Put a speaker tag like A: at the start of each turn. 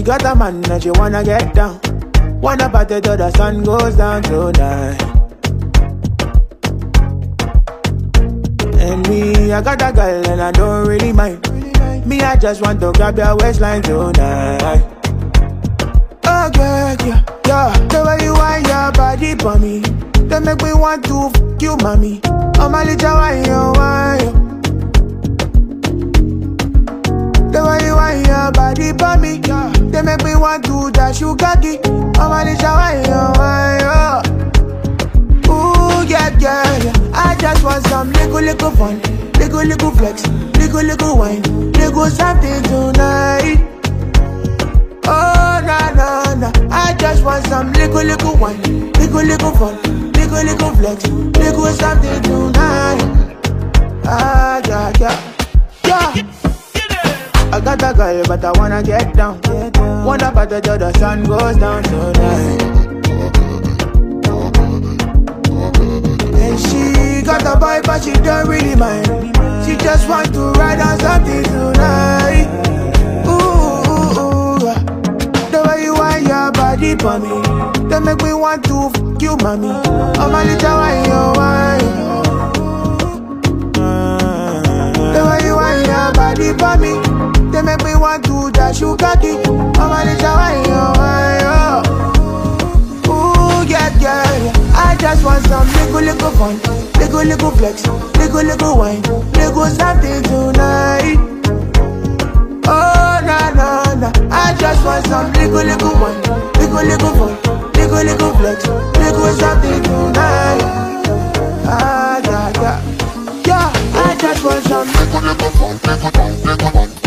A: got a man that she wanna get down. Wanna party till the sun goes down tonight. And me, I got a girl and I don't really mind. Me, I just want to grab your waistline tonight. Oh yeah, yeah, yeah. The way you want your body for me, they make me want to fuck you, mami. Omalicha, whine. The way you want your body for me, they make me want to dash you cocky. Omalicha, whine. Ooh, yeah, yeah, yeah. I just want some little fun, little flex, little wine, little something tonight. Oh, nah, nah, nah. I just want some little wine, little fun, little flex, little something tonight. Ah, yeah, yeah, yeah. I got a girl, but I wanna get down. Wanna party till the sun goes down tonight. And she got a boy, but she don't really mind. She just want to ride on something tonight. Ooh, the way you want your body for me, they make me want to fuck you, mami. Omalicha, whine. The way you want your body for me, they make me want to dash you cocky. Omalicha, whine. Ooh, yeah, yeah, yeah. I just want some little fun, little flex, little wine, little something tonight. Oh, nah, nah, nah. I just want some little wine, little fun, little flex, little something tonight. Ah, yeah, yeah. Yeah, I just want some little fun, little